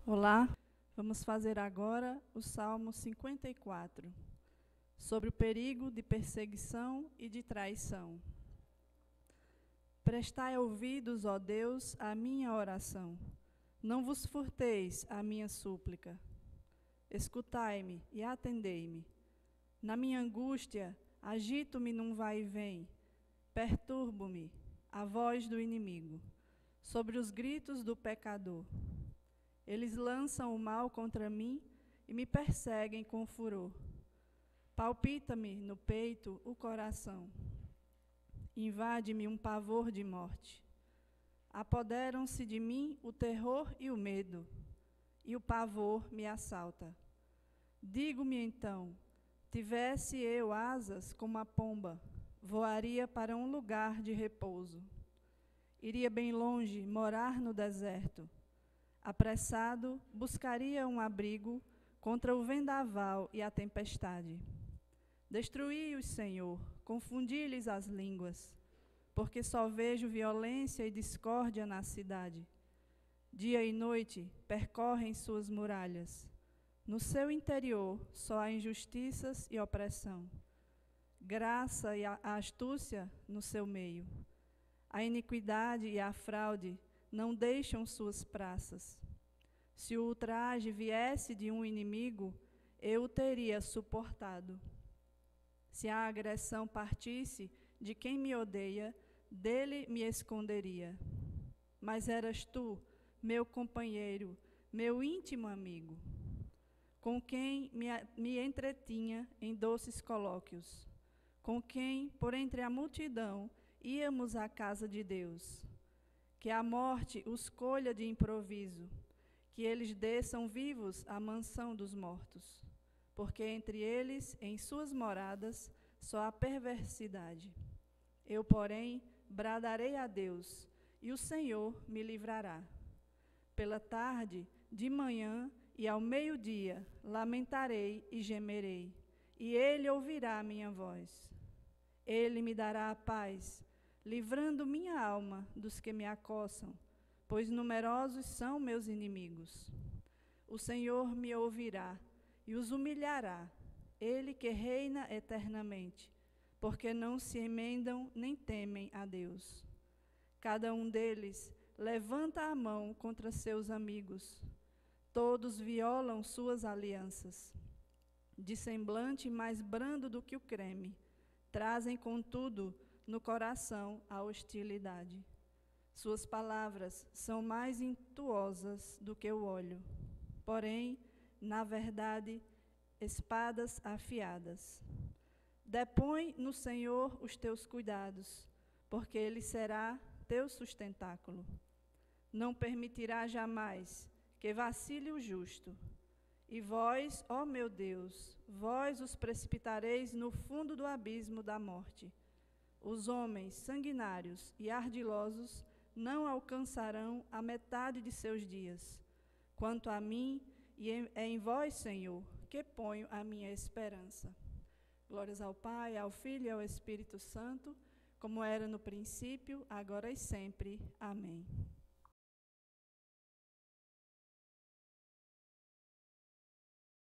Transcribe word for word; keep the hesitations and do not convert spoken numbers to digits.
Olá, vamos fazer agora o Salmo cinquenta e quatro, sobre o perigo de perseguição e de traição. Prestai ouvidos, ó Deus, à minha oração. Não vos furteis à minha súplica. Escutai-me e atendei-me. Na minha angústia, agito-me num vai e vem. Perturbo-me a voz do inimigo, sobre os gritos do pecador. Eles lançam o mal contra mim e me perseguem com furor. Palpita-me no peito o coração. Invade-me um pavor de morte. Apoderam-se de mim o terror e o medo, e o pavor me assalta. Digo-me então, tivesse eu asas como a pomba, voaria para um lugar de repouso. Iria bem longe, morar no deserto. Apressado, buscaria um abrigo contra o vendaval e a tempestade. Destruí-os, Senhor, confundi-lhes as línguas, porque só vejo violência e discórdia na cidade. Dia e noite percorrem suas muralhas. No seu interior só há injustiças e opressão. Graça e a astúcia no seu meio. A iniquidade e a fraude não deixam suas praças. Se o ultraje viesse de um inimigo, eu o teria suportado. Se a agressão partisse de quem me odeia, dele me esconderia. Mas eras tu, meu companheiro, meu íntimo amigo, com quem me, me entretinha em doces colóquios, com quem, por entre a multidão, íamos à casa de Deus. Que a morte os colha de improviso, que eles desçam vivos à mansão dos mortos, porque entre eles, em suas moradas, só há perversidade. Eu, porém, bradarei a Deus, e o Senhor me livrará. Pela tarde, de manhã e ao meio-dia, lamentarei e gemerei, e ele ouvirá a minha voz. Ele me dará a paz, livrando minha alma dos que me acossam, pois numerosos são meus inimigos. O Senhor me ouvirá e os humilhará, ele que reina eternamente, porque não se emendam nem temem a Deus. Cada um deles levanta a mão contra seus amigos, todos violam suas alianças. De semblante mais brando do que o creme, trazem, contudo, no coração a hostilidade. Suas palavras são mais impetuosas do que o óleo, porém, na verdade, espadas afiadas. Depõe no Senhor os teus cuidados, porque ele será teu sustentáculo. Não permitirá jamais que vacile o justo. E vós, ó meu Deus, vós os precipitareis no fundo do abismo da morte. Os homens sanguinários e ardilosos não alcançarão a metade de seus dias. Quanto a mim, e é em vós, Senhor, que ponho a minha esperança. Glórias ao Pai, ao Filho e ao Espírito Santo, como era no princípio, agora e sempre. Amém.